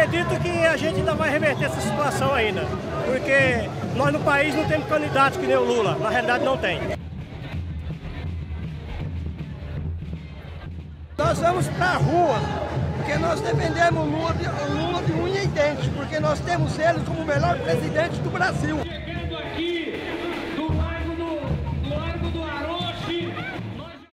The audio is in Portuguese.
acredito que a gente ainda vai reverter essa situação ainda, porque nós no país não temos candidatos que nem o Lula, na realidade não tem. Nós vamos para a rua, porque nós defendemos o Lula de unha e dente, porque nós temos ele como o melhor presidente do Brasil.